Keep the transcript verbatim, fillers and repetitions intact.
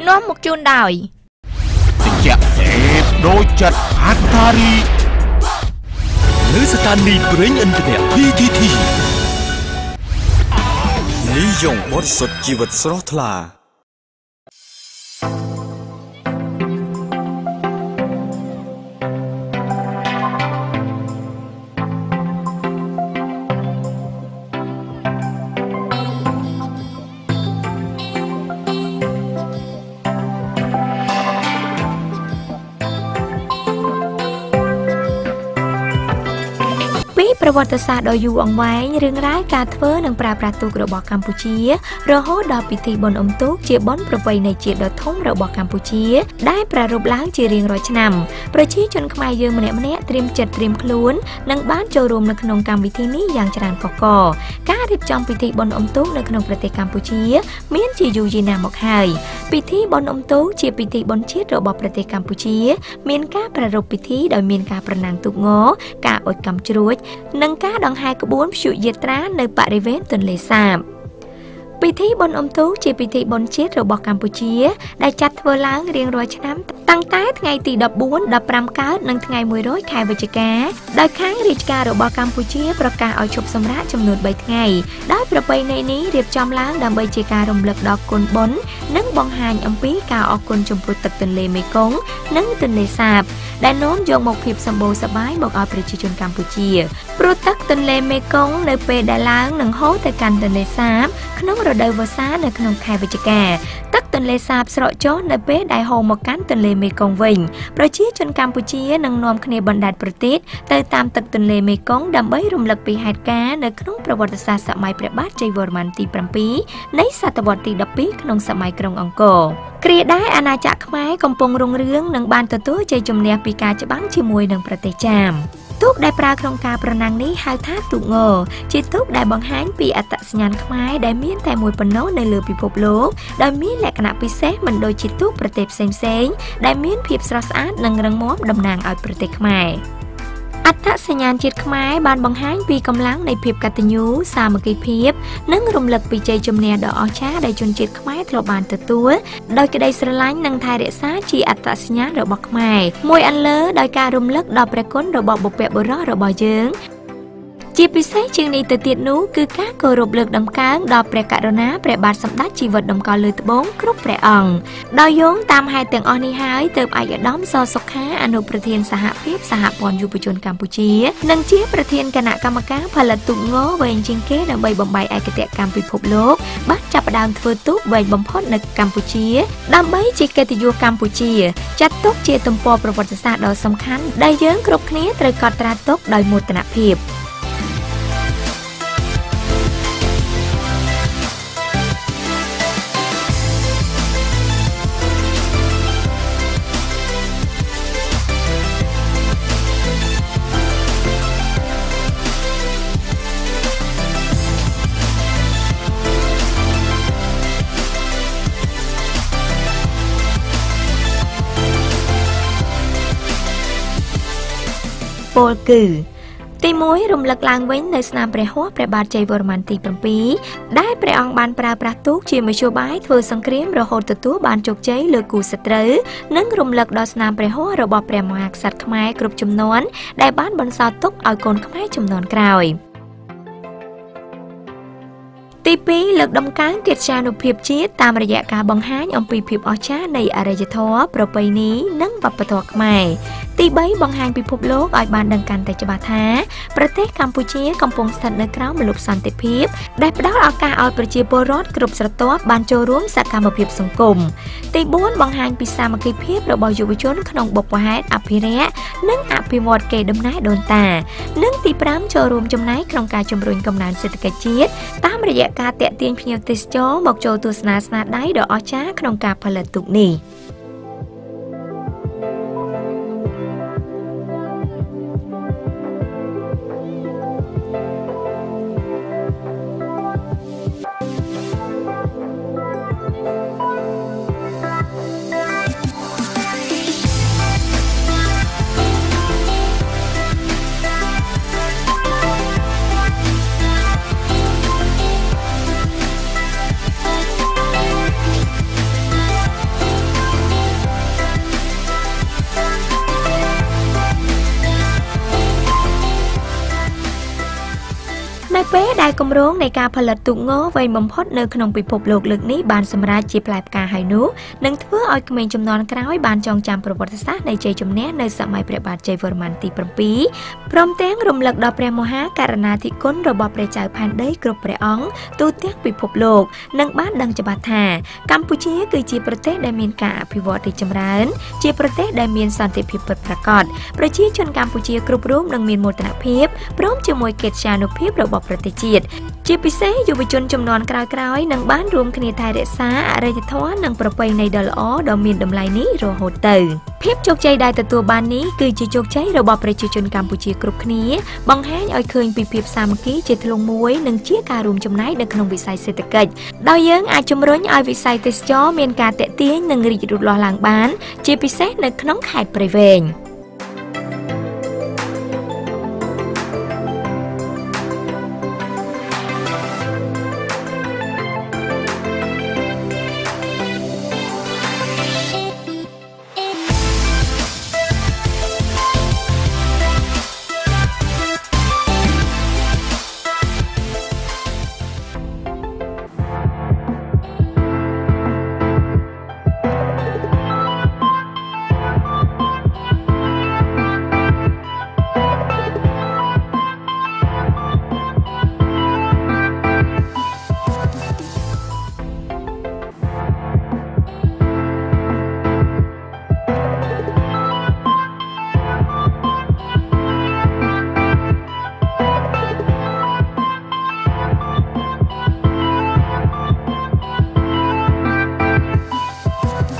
នាំមកជូនដោយតិចសេបដូចចិត្តហាត់តារីលើស្ថានីយ៍ប្រេងឥន្ធនៈ พี ที ทีនិយមបទសុទ្ធជីវិតស្រស់ថ្លាប្រវត្តិសាស្ត្រដ៏យូរអង្វែងរឿងរ៉ាវការធ្វើនិងប្រើប្រាស់ទូករបស់កម្ពុជារហូតដល់ពិធីបុណ្យអុំទូកជាបុណ្យប្រពៃណីជាតិដ៏ធំរបស់កម្ពុជាដែលប្រារព្ធឡើងជារៀងរាល់ឆ្នាំប្រជាជនខ្មែរយើងម្នាក់ៗត្រៀមចិត្តត្រៀមខ្លួននិងបានចូលរួមនៅក្នុងកម្មវិធីនេះយ៉ាងច្រើនកកកការរៀបចំពិធីបុណ្យអុំទូកនៅក្នុងប្រទេសកម្ពុជាមានជាយូរយារណាស់មកហើយពិធីបុណ្យអុំទូកជាពិធីបុណ្យជាតិរបស់ប្រទេសកម្ពុជាមានការប្រារព្ធពិធីដោយមានការប្រណាំងទូកងការអុជកាំជ្រួចនិងការដង្ហែក្បួនព្យុយាត្រានៅបរិវេណទន្លេសាបពិធីបុណ្យអុំទូកជាពិធីបុណ្យជាតិរបស់កម្ពុជាដែលចាត់ធ្វើឡើងរៀងរាល់ឆ្នាំតាំងតែថ្ងៃទីដប់បួន ដប់ប្រាំកើតនិងថ្ងៃមួយរយខែវិច្ឆិកាដោយខាងរាជការរបស់កម្ពុជាប្រកាសឲ្យឈប់សម្រាកចំនួនបីថ្ងៃដោយប្រពៃណីនេះរៀបចំឡើងដើម្បីជាការរំលឹកដល់គុណបុណ្យនិងបង្ហាញអំពីការអរគុណចំពោះទឹកទន្លេមេគង្គនិងទន្លេសាបដែលនាំយកមកភាពសម្បូរសប្បាយមកឲ្យប្រជាជនកម្ពុជាព្រោះទឹកទន្លេមេគង្គនៅពេលដែលឡើងនឹងហូរទៅកាន់ទន្លេសាបក្នុងរដូវវស្សានៅក្នុងខែវិច្ឆិកាទឹកទន្លេសាបស្រកចុះនៅពេលដែលហូរមកកាន់ទន្លេមេគង្គវិញប្រជាជនកម្ពុជានឹងនាំគ្នាបណ្ដែតប្រទីបទៅតាមទឹកទន្លេមេគង្គដើម្បីរំលឹកពីហេតុការណ៍នៅក្នុងប្រវត្តិសាស្ត្រសម័យព្រះបាទជ័យវរ្ម័នទី7នៃសតវត្សទីដប់ពីរក្នុងសម័យក្រុងអង្គរគ្រាដែលអាណាចក្រខ្មែរកំពុងរុងរឿងនិងបានទទួលជ័យជំនះពីការច្បាំងជាមួយនឹងប្រទេសចាមទូកដែលប្រើក្នុងការប្រណាំងនេះហៅថាទូកងជាទូកដែលបង្ហាញពីអត្តសញ្ញាណខ្មែរដែលមានតែមួយប៉ុណ្ណោះនៅលើពិភពលោកដោយមានលក្ខណៈពិសេសមិនដូចជាទូកប្រទេសផ្សេងៗដែលមានភាពស្រស់ស្អាតនិងរឹងមាំតំណាងឲ្យប្រទេសខ្មែរអត្តសញ្ញាណជាតិខ្មែរបានបង្ហាញពីកម្លាំងនៃភាពកតញ្ញូសាមគ្គីភាពនិងរំលឹកពីជ័យជំនះដ៏អស្ចារ្យដែលជនជាតិខ្មែរធ្លាប់បានទទួលដោយក្តីស្រឡាញ់និងថែរក្សាជាអត្តសញ្ញាណរបស់ខ្មែរមួយអន្លើដោយការរំលឹកដល់ព្រះគុណរបស់បុព្វបុរសរបស់យើងជាពិសេសជាងនេះទៅទៀតនោះគឺការគោរពលើកតម្កើងដល់ព្រះករុណាព្រះបាទសម្ដេចជីវិតតម្កល់លើត្បូងគ្រប់ព្រះអង្គដោយយោងតាមហេតុទាំងអស់នេះហើយទើបឯកឧត្តមសសុខាអនុប្រធានសហភាពសហព័ន្ធយុវជនកម្ពុជានិងជាប្រធានគណៈកម្មការផលិតទូកងវែងជាងគេដើម្បីបំបីឯកតកម្មពិភពលោកបានចាប់ផ្ដើមធ្វើទូកវែងបំផុតនៅកម្ពុជាដើម្បីជាកិត្តិយសកម្ពុជាចាត់ទុកជាទំព័រប្រវត្តិសាស្ត្រដ៏សំខាន់ដែលយើងគ្រប់គ្នាត្រូវកត់ត្រាទុកដោយមោទនភាពពោលគឺទីមួយរំលឹកឡើងវិញនៅស្នាមព្រះហស្ថព្រះបាទជ័យវរ្ម័នទី7ដែលព្រះអង្គបានប្រើប្រាស់ទូកជាមធ្យោបាយធ្វើសង្គ្រាមរហូតទទួលបានជោគជ័យលើគូសត្រូវនិងរំលឹកដល់ស្នាមព្រះហស្ថរបស់ព្រះមហាក្សត្រខ្មែរគ្រប់ជំនាន់ដែលបានបន្សល់ទុកឲ្យកូនខ្មែរជំនាន់ក្រោយទីពីរលើកដំកើងកិត្យានុភាពជាតិតាមរយៈការបង្ហាញអំពីភាពអស្ចារ្យនៃអរិយធម៌ប្រពៃណីនិងវប្បធម៌ខ្មែរទីបីបង្ហាញពិភពលោកឲ្យបានដឹងកាន់តែច្បាស់ថាប្រទេសកម្ពុជាកំពុងស្ថិតនៅក្រោមម្លប់សន្តិភាពដែលផ្ដល់ឱកាសឲ្យប្រជាពលរដ្ឋគ្រប់ស្រទាប់បានចូលរួមសកម្មភាពសង្គមទីបួនបង្ហាញពីសាមគ្គីភាពរបស់យុវជនក្នុងបុព្វហេតុអភិរក្សនិងអភិវឌ្ឍកេរដំណែលដូនតានិងទីប្រាំចូលរួមចំណែកក្នុងការជំរុញកំណើនសេដ្ឋកិច្ចជាតិតាមរយៈការទាក់ទាញភ្ញៀវទេសចរមកចូលទស្សនាស្នាដៃដ៏អស្ចារ្យក្នុងការផលិតទូកនេះដែលគម្រោងនៃការផលិតទូកងវែងបំផុតនៅក្នុងពិភពលោកលើកនេះបានសម្រេចជាផ្លែផ្កាហើយនោះនឹងធ្វើឲ្យក្មេងជំនាន់ក្រោយបានចងចាំប្រវត្តិសាស្ត្រនៃជ័យជំនះនៅសម័យព្រះបាទជ័យវរ្ម័នទី 7 ព្រមទាំងរំលឹកដល់ព្រះមហាករុណាធិគុណរបស់ព្រះចៅផែនដីគ្រប់ព្រះអង្គទូទាំងពិភពលោកនិងបានដឹងច្បាស់ថាកម្ពុជាគឺជាប្រទេសដែលមានការអភិវឌ្ឍរីកចម្រើនជាប្រទេសដែលមានសន្តិភាពពិតប្រាកដប្រជាជនកម្ពុជាគ្រប់រូបនឹងមានមោទនភាពព្រមជាមួយកិត្យានុភាពរបស់ប្រទេសជាតិជាពិសេសយុវជនជំនាន់ក្រោយៗនឹងបានរួមគ្នាថែរក្សាអរិយធម៌និងប្រពៃណីដ៏ល្អដ៏មានតម្លៃនេះរហូតទៅភាពជោគជ័យដែលទទួលបាននេះគឺជាជោគជ័យរបស់ប្រជាជនកម្ពុជាគ្រប់គ្នាបង្ហាញឲ្យឃើញពីភាពសាមគ្គីជាធ្លុងមួយនិងជាការរួមចំណែកនៅក្នុងវិស័យសេដ្ឋកិច្ចដោយយើងអាចជំរុញឲ្យវិស័យទេសចរមានការទាក់ទាញនិងរីកលូតលាស់ឡើងបានជាពិសេសនៅក្នុងខេត្តព្រៃវែង